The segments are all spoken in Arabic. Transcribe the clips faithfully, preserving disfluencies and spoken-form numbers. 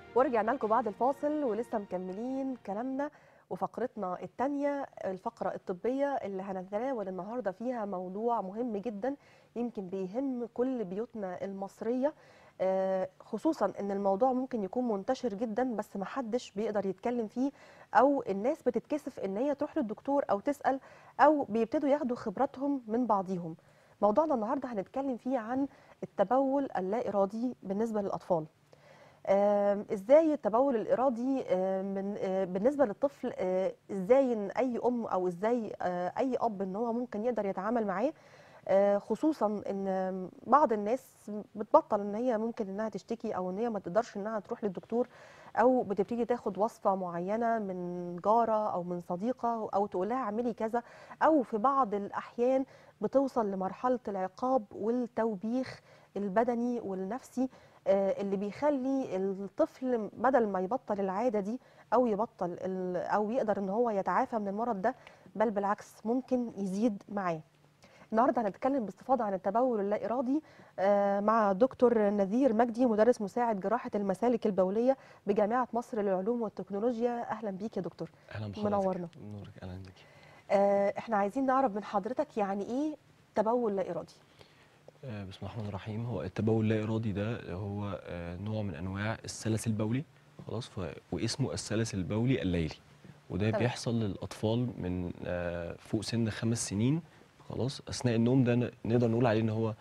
ورجعنا لكم بعد الفاصل ولسه مكملين كلامنا وفقرتنا الثانيه الفقره الطبيه اللي هنتناول النهارده فيها موضوع مهم جدا يمكن بيهم كل بيوتنا المصريه. آه، خصوصا ان الموضوع ممكن يكون منتشر جدا بس ما حدش بيقدر يتكلم فيه، او الناس بتتكسف ان هي تروح للدكتور او تسال، او بيبتدوا ياخدوا خبراتهم من بعضيهم. موضوعنا النهارده هنتكلم فيه عن التبول اللا ارادي بالنسبه للاطفال. آم، ازاي التبول الارادي آم، من آه، بالنسبه للطفل، آه، ازاي ان اي ام او ازاي آه، اي اب ان هو ممكن يقدر يتعامل معاه. آه، خصوصا ان بعض الناس بتبطل ان هي ممكن انها تشتكي او ان هي ما تقدرش انها تروح للدكتور، او بتبتدي تاخد وصفه معينه من جاره او من صديقه او تقول لها اعملي كذا، او في بعض الاحيان بتوصل لمرحله العقاب والتوبيخ البدني والنفسي، آه، اللي بيخلي الطفل بدل ما يبطل العاده دي او يبطل ال- او يقدر ان هو يتعافى من المرض ده، بل بالعكس ممكن يزيد معاه. النهارده هنتكلم باستفاضه عن التبول اللا ارادي آه، مع دكتور نذير مجدي، مدرس مساعد جراحه المسالك البوليه بجامعه مصر للعلوم والتكنولوجيا. اهلا بيك يا دكتور. اهلا بحضرتك، منورنا. نورك، اهلا بيكي. آه، احنا عايزين نعرف من حضرتك يعني ايه تبول لا ارادي. آه، بسم الله الرحمن الرحيم. هو التبول اللا ارادي ده هو آه، نوع من انواع السلس البولي. خلاص ف... واسمه السلس البولي الليلي، وده تمام. بيحصل للاطفال من آه، فوق سن خمس سنين. خلاص اثناء النوم ده ن- نقدر نقول عليه ان هو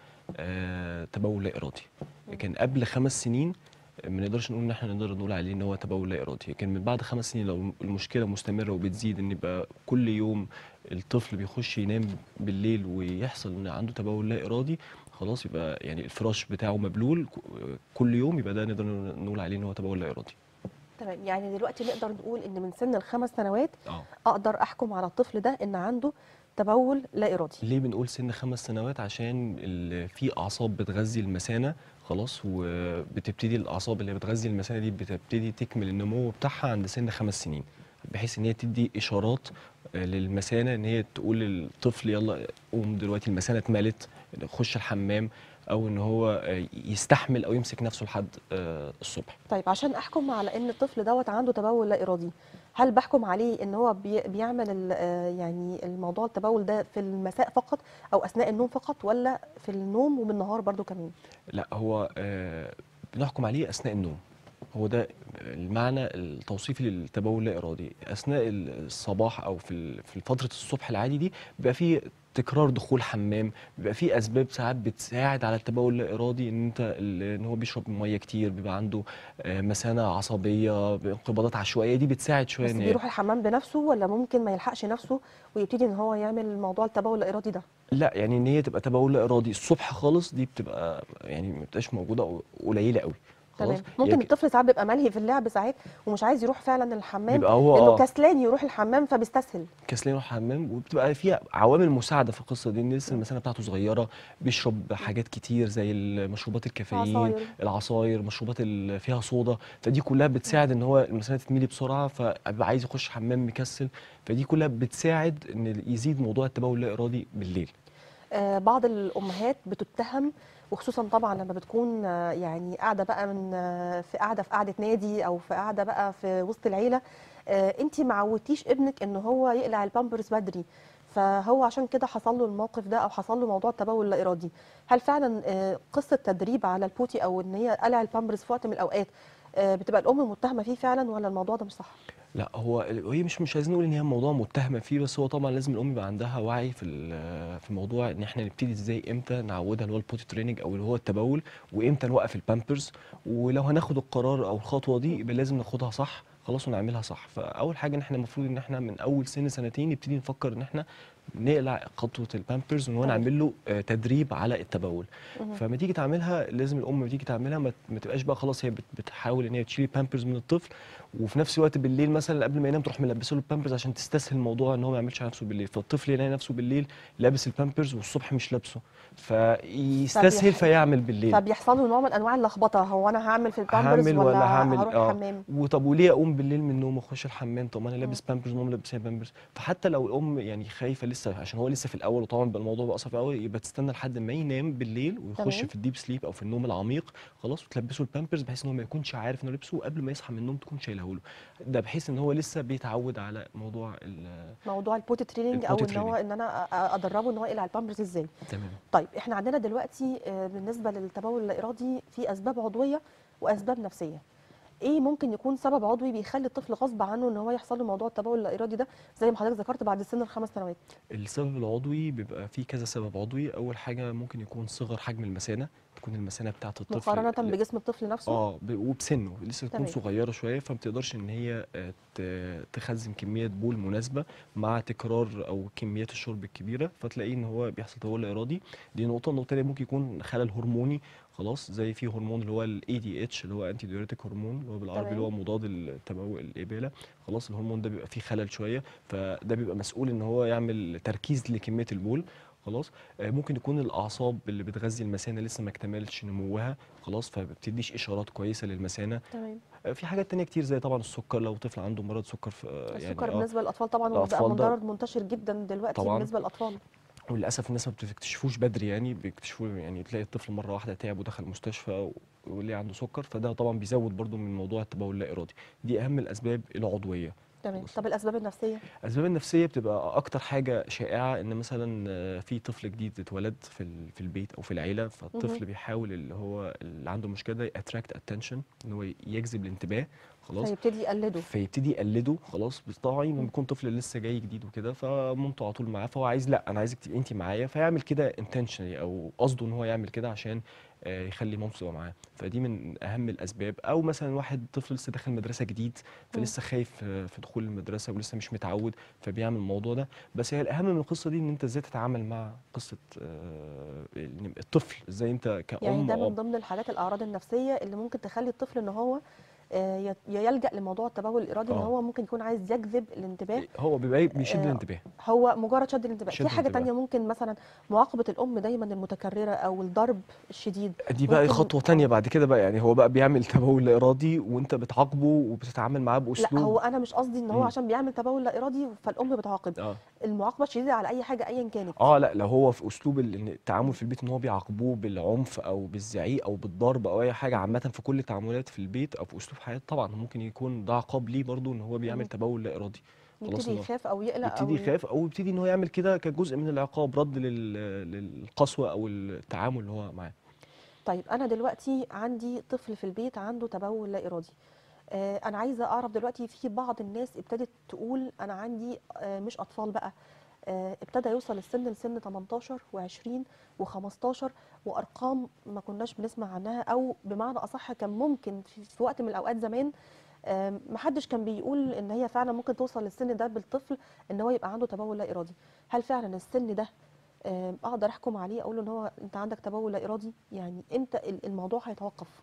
آه، تبول لا ارادي. مم. لكن قبل خمس سنين ما نقدرش نقول ان احنا نقدر نقول عليه ان هو تبول لا ارادي. لكن من بعد خمس سنين لو المشكله مستمره وبتزيد، ان يبقى كل يوم الطفل بيخش ينام بالليل ويحصل ان عنده تبول لا ارادي، خلاص يبقى يعني الفراش بتاعه مبلول ك- كل يوم، يبقى ده نقدر نقول عليه ان هو تبول لا ارادي. تمام، يعني دلوقتي نقدر نقول ان من سن الخمس سنوات اه. اقدر احكم على الطفل ده ان عنده تبول لا ارادي. ليه بنقول سن خمس سنوات؟ عشان ال- في اعصاب بتغذي المثانه، خلاص، وبتبتدي الاعصاب اللي بتغذي المثانه دي بتبتدي تكمل النمو بتاعها عند سن خمس سنين، بحيث ان هي تدي اشارات آه، للمثانه، ان هي تقول للطفل يلا قوم دلوقتي المثانه اتملت، خش الحمام، او ان هو آه، يستحمل او يمسك نفسه لحد آه، الصبح. طيب، عشان احكم على ان الطفل دوت عنده تبول لا ارادي، هل بحكم عليه ان هو بي بيعمل ال- آه يعني الموضوع التبول ده في المساء فقط او اثناء النوم فقط، ولا في النوم وبالنهار برضو كمان؟ لا، هو آه، بنحكم عليه اثناء النوم. هو ده المعنى التوصيفي للتبول اللا ارادي. اثناء الصباح او في ال- في فتره الصبح العادي دي بيبقى فيه تكرار دخول حمام، بيبقى فيه اسباب ساعات بتساعد على التبول اللا ارادي، ان انت ال- ان هو بيشرب ميه كتير، بيبقى عنده آه، مثانه عصبيه، انقباضات عشوائيه، دي بتساعد شويه ان بس هي. بيروح الحمام بنفسه ولا ممكن ما يلحقش نفسه ويبتدي ان هو يعمل موضوع التبول لا ارادي ده؟ لا، يعني ان هي تبقى تبول لا ارادي الصبح خالص، دي بتبقى يعني ما بتبقاش موجوده أو قليله قوي. خلاص. تمام. ممكن يك- الطفل ساعات بيبقى ملهي في اللعب ساعات ومش عايز يروح فعلا الحمام بيبقى هو لانه اه كسلان يروح الحمام فبيستسهل. كسلان يروح الحمام، وبتبقى فيها عوامل مساعده في القصه دي، ان لسه مم. المثانه بتاعته صغيره، بيشرب مم. حاجات كتير زي المشروبات الكافيين، عصاير. العصاير، مشروبات اللي فيها صودا، فدي كلها مم. بتساعد ان هو المثانه تتملي بسرعه، فبيبقى عايز يخش حمام مكسل، فدي كلها بتساعد ان يزيد موضوع التبول اللا ارادي بالليل. آه، بعض الامهات بتتهم، وخصوصا طبعا لما بتكون آه، يعني قاعده بقى من آه، في قاعده في قاعده نادي او في قاعده بقى في وسط العيله، انت ما عودتيش ابنك ان هو يقلع البامبرز بدري، فهو عشان كده حصل له الموقف ده او حصل له موضوع التبول اللا ارادي. هل فعلا آه، قصه تدريب على البوتي او ان هي قلع البامبرز في وقت من الاوقات آه، بتبقى الام متهمه فيه فعلا، ولا الموضوع ده مش صح؟ لا، هو ال- هي مش مش عايزين نقول ان هي موضوع متهمه فيه، بس هو طبعا لازم الام يبقى عندها وعي في ال- في موضوع ان احنا نبتدي ازاي، امتى نعودها اللي هو البوتي تريننج او اللي هو التبول، وامتى نوقف البامبرز. ولو هناخد القرار او الخطوه دي يبقى لازم ناخدها صح، خلاص، ونعملها صح. فاول حاجه ان احنا المفروض ان احنا من اول سن سنتين نبتدي نفكر ان احنا نقلع خطوه البامبرز، وان هو تمام. نعمل له آه، تدريب على التبول. مهم. فما تيجي تعملها لازم الام لما تيجي تعملها ما ما تبقاش بقى خلاص هي بت- بتحاول ان هي تشيل البامبرز من الطفل، وفي نفس الوقت بالليل مثلا قبل ما ينام تروح ملبسه له البامبرز عشان تستسهل الموضوع ان هو ما يعملش على نفسه بالليل، فالطفل يلاقي نفسه بالليل لابس البامبرز والصبح مش لابسه، فيستسهل فبيح... فيعمل بالليل. فبيحصل له نوع من انواع اللخبطه، هو انا هعمل في البامبرز هعمل ولا ولا هعمل؟ هروح اه. الحمام؟ وطب وليه اقوم بالليل من النوم واخش الحمام؟ طب ما انا مم. لابس بامبرز وماما لابسه بامبرز. فحتى لو الام يعني خايفه لسه لسه عشان هو لسه في الاول، وطبعا بيبقى الموضوع بقى صعب قوي، يبقى تستنى لحد ما ينام بالليل ويخش تمام. في الديب سليب او في النوم العميق خلاص، وتلبسه البامبرز بحيث ان هو ما يكونش عارف انه لبسه، وقبل ما يصحى من النوم تكون شايله له. ده بحيث ان هو لسه بيتعود على موضوع موضوع البوتي تريننج، او البوتي ان هو تريننج. ان انا أ- أ- ادربه ان هو يقلع البامبرز ازاي. تمام. طيب احنا عندنا دلوقتي آه، بالنسبه للتبول اللا ارادي في اسباب عضويه واسباب نفسيه. ايه ممكن يكون سبب عضوي بيخلي الطفل غصب عنه ان هو يحصل له موضوع التبول اللا ارادي ده زي ما حضرتك ذكرت بعد سن الخمس سنوات؟ السبب العضوي بيبقى فيه كذا سبب عضوي. اول حاجه ممكن يكون صغر حجم المثانه، تكون المثانه بتاعه الطفل مقارنه بجسم الطفل نفسه. اه ب- وبسنه لسه تكون تمام. صغيره شويه، فما بتقدرش ان هي آه، ت- تخزن كميه بول مناسبه مع تكرار او كميات الشرب الكبيره، فتلاقيه ان هو بيحصل تبول لا ارادي. دي نقطه. النقطه الثانيه ممكن يكون خلل هرموني خلاص، زي في هرمون اللي هو الاي دي اتش اللي هو انتي ديوريتيك هرمون، اللي هو بالعربي اللي تمام. هو مضاد التبول الاباله خلاص. الهرمون ده بيبقى فيه خلل شويه، فده بيبقى مسؤول ان هو يعمل تركيز لكميه البول خلاص. آه، ممكن يكون الاعصاب اللي بتغذي المثانه لسه ما اكتملتش نموها خلاص، فما بتديش اشارات كويسه للمثانه. تمام. آه، في حاجات تانية كتير زي طبعا السكر، لو طفل عنده مرض سكر في آه، يعني السكر اه بالنسبه للاطفال طبعا هو بقى الاطفال ده مرض منتشر جدا دلوقتي طبعا. بالنسبه للاطفال. وللاسف الناس ما بتكتشفوش بدري، يعني بيكتشفوه يعني تلاقي الطفل مره واحده تعب ودخل المستشفى واللي عنده سكر، فده طبعا بيزود برضو من موضوع التبول اللا ارادي. دي اهم الاسباب العضويه تمام. خلاص. طب الاسباب النفسيه؟ الاسباب النفسيه بتبقى اكتر حاجه شائعه، ان مثلا آه، في طفل جديد اتولد في ال- في البيت او في العيله، مهم. فالطفل بيحاول اللي هو اللي عنده مشكله ده اتراكت اتنشن، ان هو يجذب الانتباه خلاص، فيبتدي يقلده. فيبتدي يقلده خلاص. بس طبعا لما مم. يكون طفل لسه جاي جديد وكده، فمامته على طول معاه، فهو عايز لا انا عايزك تبقي انت معايا، فيعمل كده انتشنالي او قصده ان هو يعمل كده عشان آه، يخلي مامته تبقى معاه. فدي من اهم الاسباب. او مثلا واحد طفل لسه داخل مدرسه جديد، مم. فلسه خايف آه، في دخول المدرسه ولسه مش متعود، فبيعمل الموضوع ده. بس هي الاهم من القصه دي ان انت ازاي تتعامل مع قصه آه، إن الطفل، ازاي انت يعني كأم ده او من اب. ضمن الحاجات الاعراض النفسيه اللي ممكن تخلي الطفل ان هو آه، يت- يلجأ لموضوع التبول الارادي، ان اه هو ممكن يكون عايز يجذب الانتباه. هو بيبقى بيشد آه، الانتباه. هو مجرد شد الانتباه. في شد حاجه الانتباه تانية ممكن مثلا معاقبه الام دايما المتكرره او الضرب الشديد دي بقى ممكن. خطوة تانية اه بعد كده بقى، يعني هو بقى بيعمل تبول لا إرادي وأنت بتعاقبه وبتتعامل معاه لا، بأسلوب. هو انا مش قصدي ان هو امم عشان بيعمل تبول لا ارادي فالام بتعاقب. اه المعاقبه الشديده على اي حاجه ايا كانت. اه لا، لو هو في أسلوب ال- إن التعامل مم. في البيت إن هو بيعاقبوه بالعنف أو بالزعيق أو بالضرب أو أي حاجة مهم. عامة في كل التعاملات في البيت أو في أسلوب حياته، طبعا ممكن يكون ده عقاب ليه برضه إن هو بيعمل مهم. تبول لا إرادي خلاص. يبتدي إنه يخاف او يقلق يبتدي او ي... يخاف أو يبتدي إن هو يعمل كده كجزء من العقاب، رد لل... للقسوة أو التعامل اللي هو معاه. طيب انا دلوقتي عندي طفل في البيت عنده تبول لا ارادي. آه، انا عايزه اعرف دلوقتي في بعض الناس ابتدت تقول انا عندي آه، مش اطفال بقى، آه، ابتدى يوصل السن لسن تمنتاشر و20 و15 وارقام ما كناش بنسمع عنها، او بمعنى اصح كان ممكن في في وقت من الاوقات زمان آم، محدش كان بيقول ان هي فعلا ممكن توصل للسن ده بالطفل ان هو يبقى عنده تبول لا ارادي. هل فعلا السن ده آم، اقدر احكم عليه اقول له ان هو انت عندك تبول لا ارادي؟ يعني امتى ال- الموضوع هيتوقف؟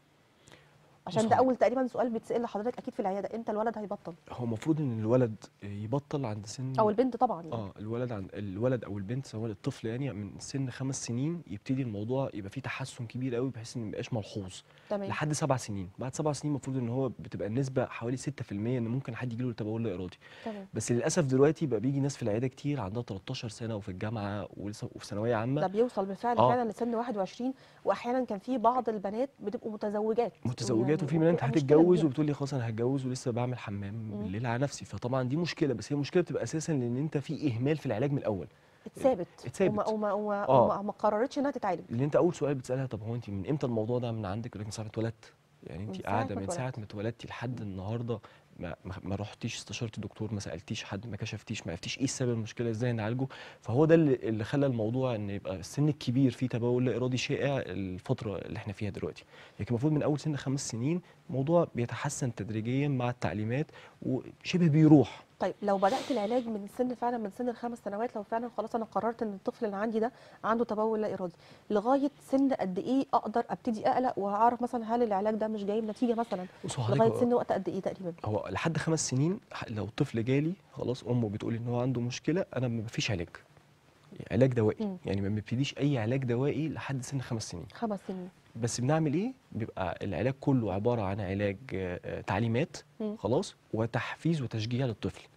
بص عشان ده حضرتك، اول تقريبا سؤال بيتسال لحضرتك اكيد في العياده، امتى الولد هيبطل هو المفروض ان الولد يبطل عند او سن البنت طبعا يعني. اه الولد عن الولد او البنت سواء الطفل، يعني من سن خمس سنين يبتدي الموضوع يبقى فيه تحسن كبير قوي بحيث ان ما يبقاش ملحوظ تمام. لحد سبع سنين. بعد سبع سنين المفروض ان هو بتبقى النسبه حوالي ستة في المية ان ممكن حد يجيله تبول لا ارادي. تمام. بس للاسف دلوقتي بقى بيجي ناس في العياده كتير عندها تلتاشر سنه وفي الجامعه ولسه وفي ثانويه عامه. ده بيوصل بالفعل اه فعلا لسن واحد وعشرين، واحيانا كان في بعض البنات بتبقوا متزوجات متزوجات، ويعني وفي بنات وبتبقى مشكله هتتجوز كبيره. وبتقول لي خلاص انا هتجوز ولسه بعمل حمام مم. بالليل على نفسي، فطبعا دي مشكله. بس هي مشكله بتبقى اساسا لان انت في اهمال في العلاج من الاول. اتثابت وما اتثابت. وما وما, اه وما ما قررتش انها تتعالج. اللي انت اول سؤال بتسالها طب هو انت من امتى الموضوع ده من عندك؟ يقول لك من ساعه ما اتولدت. يعني من انت ساعه قاعده ما من ساعه اتولدت. ما اتولدتي لحد النهارده ما ما ما رحتيش استشرتي دكتور، ما سالتيش حد، ما كشفتيش، ما عرفتيش ايه السبب المشكله، ازاي نعالجه. فهو ده اللي, اللي خلى الموضوع ان يبقى السن الكبير فيه تبول لا ارادي شائع الفتره اللي احنا فيها دلوقتي. لكن المفروض من اول سن خمس سنين الموضوع بيتحسن تدريجيا مع التعليمات وشبه بيروح. طيب لو بدات العلاج من سن فعلا من سن الخمس سنوات، لو فعلا خلاص انا قررت ان الطفل اللي عندي ده عنده تبول لا ارادي، لغايه سن قد ايه اقدر ابتدي اقلق واعرف مثلا هل العلاج ده مش جايب نتيجه مثلا؟ بصوا لغايه حضرتك، سن وقت قد ايه تقريبا؟ هو لحد خمس سنين ح- لو الطفل جالي خلاص امه بتقول ان هو عنده مشكله، انا ما فيش علاج علاج دوائي، امم يعني ما بنبتديش اي علاج دوائي لحد سن خمس سنين. خمس سنين. بس بنعمل ايه؟ بيبقى العلاج كله عباره عن علاج آه، آه، تعليمات امم خلاص، وتحفيز وتشجيع للطفل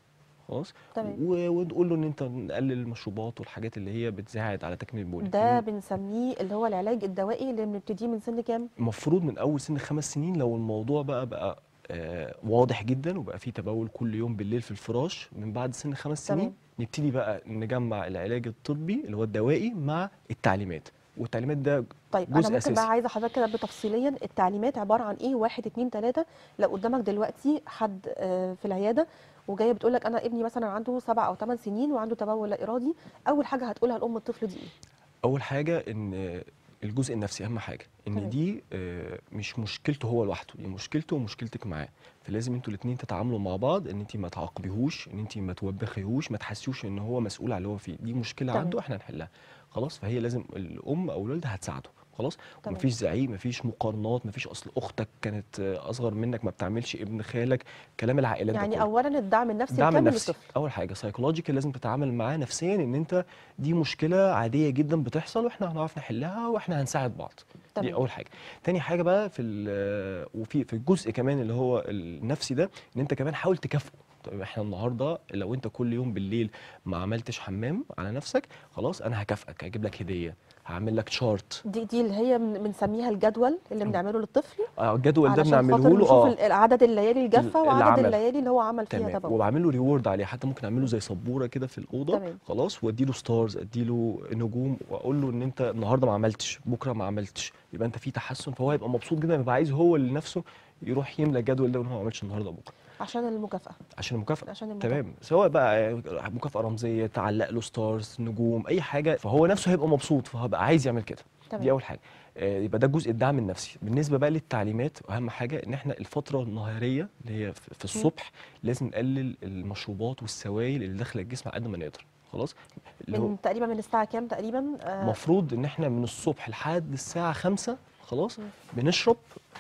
خلاص. تمام. و- ونقول له ان انت نقلل المشروبات والحاجات اللي هي بتساعد على تكميل البول. ده بنسميه اللي هو العلاج الدوائي اللي بنبتديه من سن كام؟ المفروض من اول سن خمس سنين، لو الموضوع بقى بقى آه واضح جدا وبقى فيه تبول كل يوم بالليل في الفراش، من بعد سن خمس سنين تمام. نبتدي بقى نجمع العلاج الطبي اللي هو الدوائي مع التعليمات، والتعليمات ده طيب انا جزء ممكن بقى اساسي. عايزه حضرتك كده بتفصيليا التعليمات عباره عن ايه؟ واحد اتنين تلاته. لو قدامك دلوقتي حد آه، في العياده وجايه بتقول لك انا ابني مثلا عنده سبع او ثمان سنين وعنده تبول لا ارادي، اول حاجه هتقولها لام الطفل دي ايه؟ اول حاجه ان الجزء النفسي اهم حاجه، ان تمام. دي آه، مش مشكلته هو لوحده، دي مشكلته ومشكلتك معاه. فلازم انتوا الاثنين تتعاملوا مع بعض، ان انت ما تعاقبيهوش، ان انت ما توبخيهوش، ما تحسيوش ان هو مسؤول على اللي هو فيه. دي مشكله تمام. عنده احنا هنحلها. خلاص. فهي لازم الام او الوالده هتساعده. خلاص. تمام. ومفيش زعيق، مفيش مقارنات، مفيش اصل اختك كانت آه، اصغر منك ما بتعملش، ابن خالك، كلام العائلات ده يعني كله. اولا الدعم النفسي الدعم الكامل النفسي للطفل. اول حاجه، سايكولوجيكال لازم تتعامل معاه نفسيا ان انت دي مشكله عاديه جدا بتحصل، واحنا هنعرف نحلها، واحنا هنساعد بعض. دي تمام. اول حاجه. تاني حاجه بقى في ال- وفي في الجزء كمان اللي هو النفسي ده، ان انت كمان حاول تكافئه. طيب احنا النهارده لو انت كل يوم بالليل ما عملتش حمام على نفسك، خلاص انا هكافئك، هجيب لك هديه، هعمل لك شارت. دي دي اللي هي بن- بنسميها الجدول اللي بنعمله للطفل آه، الجدول ده علشان خاطر بنعمله له نشوف اه ال- عدد الليالي الجافه اللي وعدد عملها. الليالي اللي هو عمل فيها تمام. تبول. وبعمل له ريورد عليه، حتى ممكن اعمل له زي سبوره كده في الاوضه. تمام. خلاص. وادي له ستارز، ادي له نجوم، واقول له ان انت النهارده ما عملتش، بكره ما عملتش، يبقى انت في تحسن. فهو هيبقى مبسوط جدا، يبقى عايز هو لنفسه يروح يملى الجدول ده، وان هو ما عملش النهارده بكره عشان المكافاه. عشان المكافاه. عشان المكافاه. تمام. سواء بقى مكافاه رمزيه، تعلق له ستارز، نجوم، اي حاجه، فهو نفسه هيبقى مبسوط، فهيبقى عايز يعمل كده. دي تمام. اول حاجه. آه، يبقى ده جزء الدعم النفسي. بالنسبه بقى للتعليمات، اهم حاجه ان احنا الفتره النهاريه اللي هي في في مم. الصبح لازم نقلل المشروبات والسوائل اللي داخله الجسم على قد ما نقدر. خلاص. اللي هو من تقريبا من الساعه كام تقريبا؟ آه المفروض ان احنا من الصبح لحد الساعه خمسة خلاص مم. بنشرب،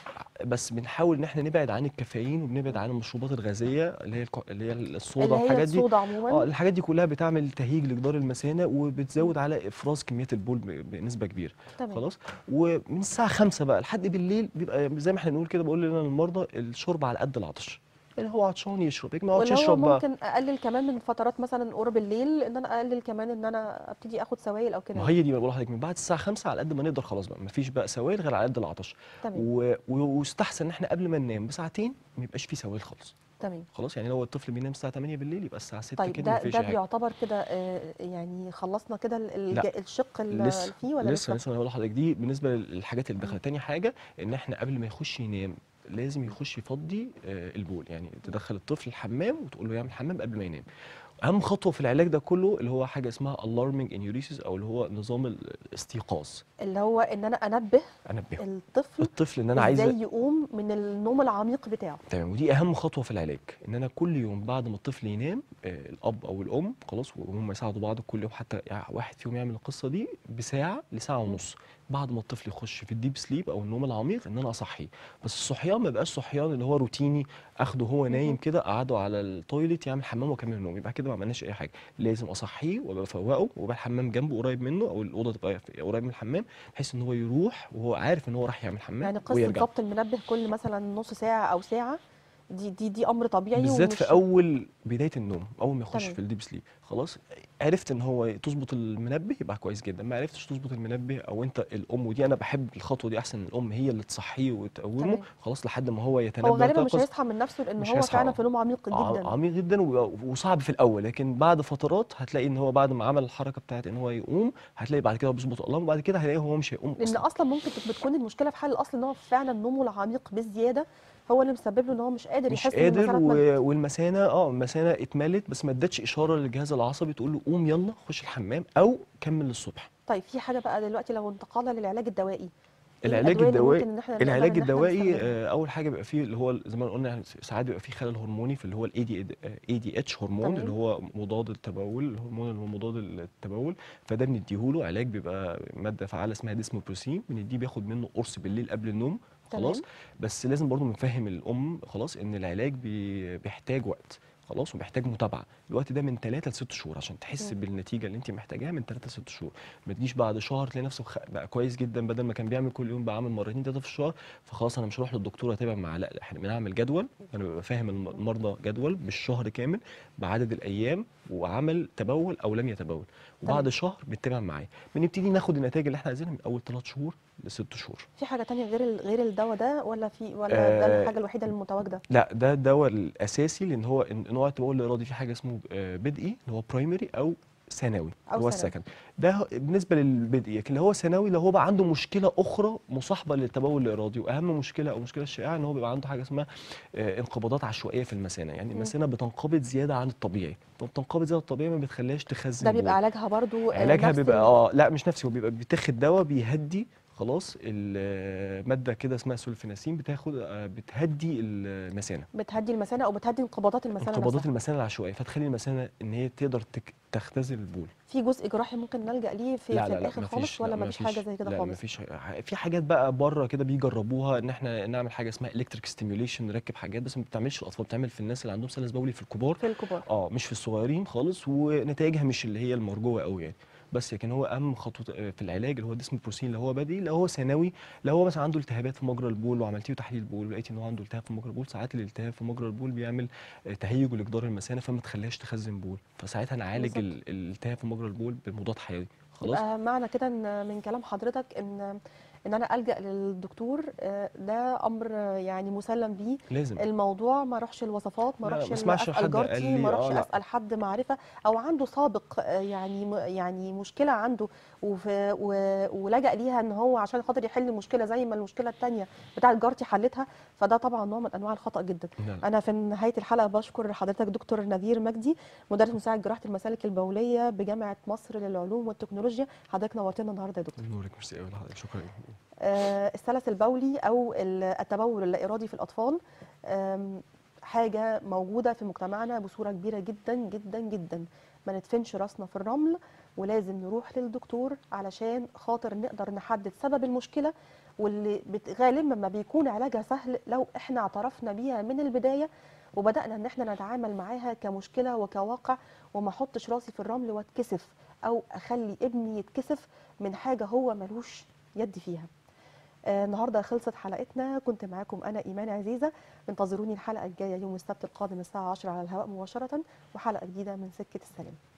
بس بنحاول ان احنا نبعد عن الكافيين وبنبعد عن المشروبات الغازيه اللي هي الكو- اللي هي الصودا اللي هي والحاجات دي. الصودا اه عموما. الحاجات دي كلها بتعمل تهيج لجدار المثانه، مم. وبتزود على افراز كميات البول ب- بنسبه كبيره. تمام. خلاص. ومن الساعه خمسة بقى لحد بالليل بيبقى زي ما احنا بنقول كده، بقول لنا للمرضى الشرب على قد العطش. اللي هو عطشان يشرب، ما يقعدش واللي هو يشرب بقى. ممكن اقلل كمان من فترات مثلا قرب الليل، ان انا اقلل كمان ان انا ابتدي اخد سوائل او كده ما يعني. هي دي بقول لحضرتك، من بعد الساعه خمسة على قد ما نقدر خلاص بقى، مفيش بقى سوائل غير على قد العطش. تمام. و- ويستحسن ان احنا قبل ما ننام بساعتين ما يبقاش فيه سوائل خالص. تمام. خلاص. يعني لو الطفل بينام الساعه تمانية بالليل، يبقى الساعه ستة طيب كده ما ده فيش ده اي حاجه. بيعتبر كده آه، يعني خلصنا كده ال- الج- لا، الشق ال- اللي لسه فيه ولا لسه لسه؟ لسه انا بقول لحضرتك دي بالنسبه للحاجات اللي مم. دخلت. تاني حاجه ان احنا قبل ما يخش ينام لازم يخش يفضي آه، البول، يعني تدخل الطفل الحمام وتقول له يعمل حمام قبل ما ينام. اهم خطوه في العلاج ده كله اللي هو حاجه اسمها alarming enuresis، او اللي هو نظام الاستيقاظ. اللي هو ان انا انبه انبهه الطفل الطفل ان انا عايز. ازاي يقوم من النوم العميق بتاعه. تمام. ودي اهم خطوه في العلاج، ان انا كل يوم بعد ما الطفل ينام آه، الاب او الام خلاص، وهم يساعدوا بعض كل يوم، حتى يعني واحد فيهم يعمل القصه دي بساعه لساعه مم. ونص بعد ما الطفل يخش في الديب سليب او النوم العميق، ان انا اصحيه. بس الصحيان ما يبقاش صحيان اللي هو روتيني، اخده هو نايم مهم. كده، اقعده على التويليت يعمل حمام واكمل النوم، يبقى كده ما عملناش اي حاجه. لازم اصحيه وابفوقه، ويبقى الحمام جنبه قريب منه، او الاوضه تبقى قريب من الحمام، بحيث ان هو يروح وهو عارف ان هو راح يعمل حمام يعني قصه ويرجع. ضبط المنبه كل مثلا نص ساعه او ساعه، دي دي دي امر طبيعي بالذات في ومش. اول بدايه النوم، اول ما يخش تمام. في الديب سليب خلاص. عرفت ان هو تظبط المنبه يبقى كويس جدا، ما عرفتش تظبط المنبه او انت الام، ودي انا بحب الخطوه دي احسن، الام هي اللي تصحيه وتقومه تمام. خلاص لحد ما هو هو يتنبه غالبا مش ويتيقظ. هيصحى من نفسه لان مش هو هيصحى فعلا اه في نوم عميق ع- جدا. عميق جدا و- وصعب في الاول، لكن بعد فترات هتلاقي ان هو بعد ما عمل الحركه بتاعت ان هو يقوم، هتلاقي بعد كده بيظبط الارم، وبعد كده هيلاقي هو مش هيقوم لان اصلا. اصلا ممكن تك- بتكون المشكله في حل الاصل ان هو فعلا نومه العميق بزياده هو اللي مسبب له ان هو مش قادر مش يحس ان قادر المثانه و... اتملت. والمثانه اه المثانه اتملت، بس ما ادتش اشاره للجهاز العصبي تقول له قوم يلا خش الحمام او كمل للصبح. طيب في حاجه بقى دلوقتي لو انتقلنا للعلاج الدوائي، ايه العلاج الادويه اللي الدوائي ممكن ان احنا نقدر العلاج ان احنا الدوائي نستخدمها؟ آه، اول حاجه بيبقى فيه اللي هو زي ما قلنا، يعني ساعات بيبقى فيه خلل هرموني في اللي هو الاي دي اي دي اتش هرمون، اللي تمام. هو مضاد التبول، الهرمون اللي هو مضاد التبول. فده بنديهوله علاج، بيبقى ماده فعاله اسمها ديسموبروسين، بنديه بياخد منه قرص بالليل قبل النوم. خلاص. تمام. بس لازم برضو نفهم الام خلاص ان العلاج بي- بيحتاج وقت. خلاص، ومحتاج متابعه. الوقت ده من ثلاثة لست شهور عشان تحس مم. بالنتيجه اللي انت محتاجاها، من ثلاثة لست شهور. ما تجيش بعد شهر تلاقي نفسه خ- بقى كويس جدا، بدل ما كان بيعمل كل يوم بقى عامل مرتين ثلاثه في الشهر، فخلاص انا مش هروح للدكتور اتابع معاه. لا، احنا بنعمل جدول، انا ببقى فاهم الم- المرضى جدول بالشهر كامل بعدد الايام، وعمل تبول او لم يتبول، وبعد تمام. شهر بنتابع معاه. بنبتدي ناخد النتائج اللي احنا عايزينها من اول ثلاث شهور لست شهور. في حاجة تانية غير ال- غير الدواء ده، ولا في ولا ده آه، الحاجة الوحيدة المتواجدة؟ لا، ده الدواء الاساسي، لان هو إن- نوع التبول الارادي في حاجه اسمه آه، بدئي اللي هو برايمري، او ثانوي أو اللي هو ثانوي. السكند. ده هو- بالنسبه للبدئي. لكن اللي هو ثانوي اللي هو بقى عنده مشكله اخرى مصاحبه للتبول الارادي، واهم مشكله او المشكله الشائعه ان هو بيبقى عنده حاجه اسمها آه، انقباضات عشوائيه في المثانه. يعني مم. المثانه بتنقبض زياده عن الطبيعي، فبتنقبض زياده عن الطبيعي ما بتخليهاش ده تخزن بيبقى بول. علاجها برضو آه، علاجها نفس بيبقى ال... اه لا مش نفسي، هو بيبقى بتاخد دواء بيهدي خلاص الماده كده اسمها سولفيناسين، بتاخد آه، بتهدي المثانه، بتهدي المثانة أو بتهدي انقباضات المثانة انقباضات نفسها. المثانه العشوائيه، فتخلي المثانه ان هي تقدر تك- تختزل البول. في جزء جراحي ممكن نلجأ ليه في لا في لا لا الآخر خالص، مفيش، لا ولا مفيش حاجة مفيش، زي كده لا خالص؟ مفيش. ح- في حاجات بقى بره كده بيجربوها، ان احنا نعمل حاجه اسمها الكتريك ستيميوليشن، نركب حاجات، بس ما بتعملش الاطفال، بتعمل في الناس اللي عندهم سلس بولي في الكبار. في الكبار. اه، مش في الصغيرين خالص، ونتائجها مش اللي هي المرجوه قوي يعني. بس لكن هو اهم خطوه آه، في العلاج اللي هو ديسموبروسين، اللي هو بديل، اللي هو ثانوي. لو هو مثلا عنده التهابات في مجرى البول وعملتيه تحليل بول ولقيتي ان هو عنده التهاب في مجرى البول، ساعات الالتهاب في مجرى البول بيعمل آه، تهيج لجدار المثانه، فما تخليهاش تخزن بول، فساعتها نعالج بالظبط. ال- الالتهاب في مجرى البول بمضاد حيوي. خلاص. يبقى معنى كده ان من كلام حضرتك ان ان انا الجا للدكتور، آه، ده امر آه، يعني مسلم بيه. لازم. الموضوع ما اروحش الوصفات، ما لا، اروحش ما ال- اسمعش اسال حد قال جارتي، ما لي اه اروحش لا. اسال حد معرفه او عنده سابق، آه، يعني م- يعني مشكله عنده وفي و- ولجأ ليها ان هو عشان خاطر يحل مشكله زي ما المشكله الثانيه بتاعت جارتي حلتها. فده طبعا نوع من انواع الخطأ جدا. لا لا. انا في نهايه الحلقه بشكر حضرتك دكتور نذير مجدي، مدرس مساعد جراحه المسالك البوليه بجامعه مصر للعلوم والتكنولوجيا. حضرتك نورتنا النهارده يا دكتور. نورك، ميرسي قوي لحضرتك، شكرا. آه، السلس البولي او ال- التبول اللا ارادي في الاطفال آم، حاجه موجوده في مجتمعنا بصوره كبيره جدا جدا جدا. ما ندفنش راسنا في الرمل، ولازم نروح للدكتور علشان خاطر نقدر نحدد سبب المشكله، واللي بت- غالبا ما بيكون علاجها سهل لو احنا اعترفنا بيها من البدايه، وبدانا ان احنا نتعامل معاها كمشكله وكواقع، وما احطش راسي في الرمل واتكسف، او اخلي ابني يتكسف من حاجه هو ملوش يد فيها. آه، النهارده خلصت حلقتنا، كنت معاكم انا ايمان عزيزه. انتظروني الحلقه الجايه يوم السبت القادم الساعه عشرة على الهواء مباشره، وحلقه جديده من سكه السلام.